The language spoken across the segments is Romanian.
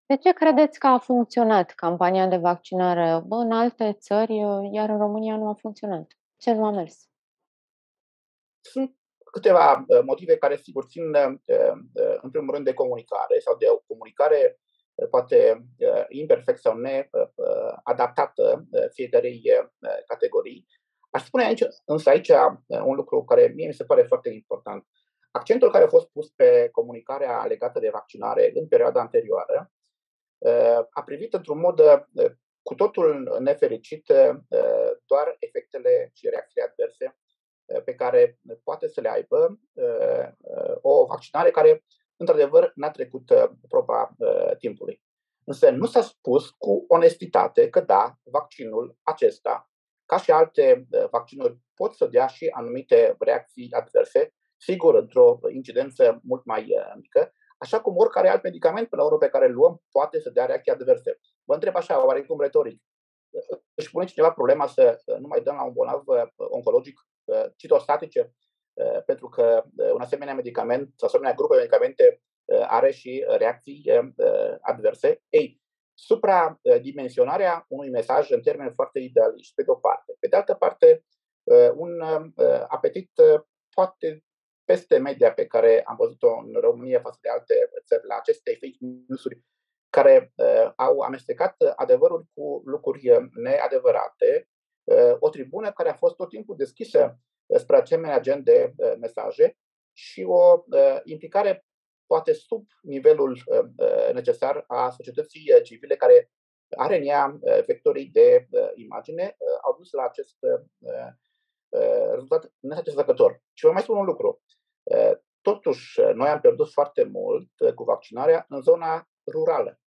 De ce credeți că a funcționat campania de vaccinare în alte țări, iar în România nu a funcționat? Ce nu a mers? Sunt câteva motive care, sigur, țin în primul rând de comunicare sau de o comunicare poate imperfect sau neadaptată fiecarei categorii. Aș spune aici un lucru care mie mi se pare foarte important. Accentul care a fost pus pe comunicarea legată de vaccinare în perioada anterioară a privit într-un mod cu totul nefericit doar efectele și reacțiile adverse pe care poate să le aibă o vaccinare care, într-adevăr, n-a trecut proba timpului. Însă nu s-a spus cu onestitate că da, vaccinul acesta, ca și alte vaccinuri, pot să dea și anumite reacții adverse, sigur, într-o incidență mult mai mică, așa cum oricare alt medicament, până la urmă, pe care îl luăm, poate să dea reacții adverse. Vă întreb așa, oarecum retoric, își pune cineva problema să nu mai dăm la un bolnav oncologic citostatice, pentru că un asemenea medicament sau asemenea grup de medicamente are și reacții adverse? Ei, supradimensionarea unui mesaj în termeni foarte idealiști, pe de o parte. Pe de altă parte, un apetit poate peste media pe care am văzut-o în România față de alte țări la aceste fake news-uri care au amestecat adevărul cu lucruri neadevărate, o tribună care a fost tot timpul deschisă spre asemenea gen de mesaje și o implicare poate sub nivelul necesar a societății civile care are în ea vectorii de imagine, au dus la acest rezultat nesatisfăcător. Și vă mai spun un lucru. Totuși, noi am pierdut foarte mult cu vaccinarea în zona rurală.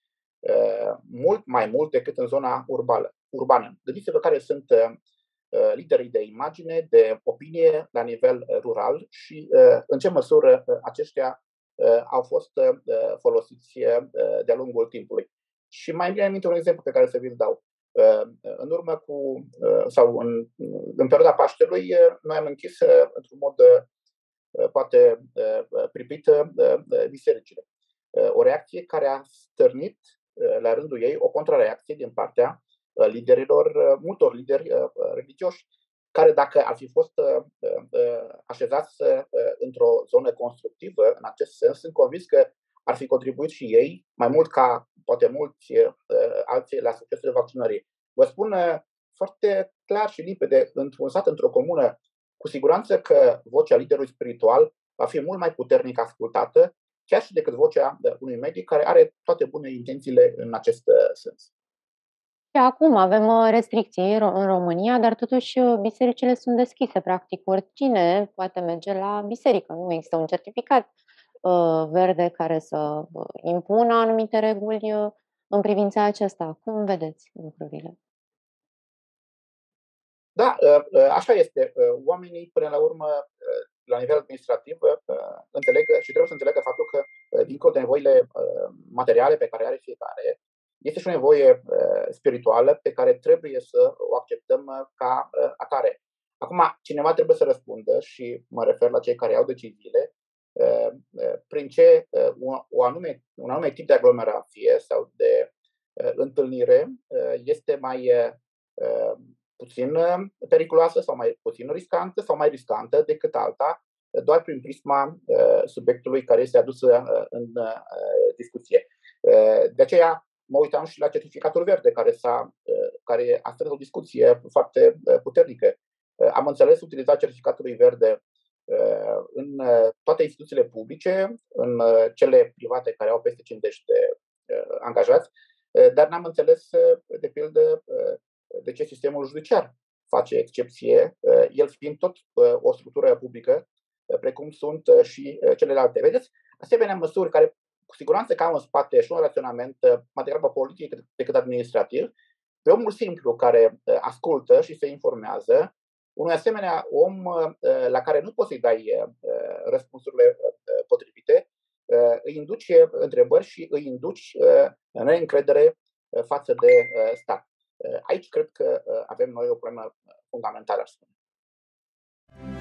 Mult mai mult decât în zona urbană. Gândiți-vă care sunt liderii de imagine, de opinie la nivel rural și în ce măsură aceștia au fost folosiți de-a lungul timpului. Și mai îmi aminte un exemplu pe care să vi-l dau. În urmă cu, sau în perioada Paștelui, noi am închis într-un mod poate pripit bisericile. O reacție care a stârnit la rândul ei o contrareacție din partea liderilor, multor lideri religioși, care dacă ar fi fost așezați într-o zonă constructivă, în acest sens, sunt convins că ar fi contribuit și ei, mai mult ca poate mulți alții, la succesul vaccinării. Vă spun foarte clar și limpede, într-un sat, într-o comună, cu siguranță că vocea liderului spiritual va fi mult mai puternic ascultată, chiar și decât vocea unui medic care are toate bune intențiile în acest sens. Și acum avem restricții în România, dar totuși bisericile sunt deschise, practic. Oricine poate merge la biserică. Nu există un certificat verde care să impună anumite reguli în privința aceasta. Cum vedeți lucrurile? Da, așa este. Oamenii, până la urmă, la nivel administrativ, înțeleg și trebuie să înțelecă faptul că, dincolo de nevoile materiale pe care are fiecare, este și o nevoie spirituală pe care trebuie să o acceptăm ca atare. Acum, cineva trebuie să răspundă și mă refer la cei care iau deciziile, prin ce un anume tip de aglomerație sau de întâlnire este mai puțin periculoasă sau mai puțin riscantă sau mai riscantă decât alta, doar prin prisma subiectului care este adus în discuție. De aceea mă uitam și la certificatul verde care a strâns o discuție foarte puternică. Am înțeles utilizarea certificatului verde în toate instituțiile publice, în cele private care au peste 50 de angajați, dar n-am înțeles, de pildă, de ce sistemul judiciar face excepție, el fiind tot o structură publică, precum sunt și celelalte. Vedeți, asemenea măsuri care cu siguranță că au în spate și un raționament mai degrabă politic decât administrativ, pe omul simplu care ascultă și se informează, unui asemenea om la care nu poți să-i dai răspunsurile potrivite, îi induci întrebări și îi induci neîncredere față de stat. Aici cred că avem noi o problemă fundamentală, aș spune.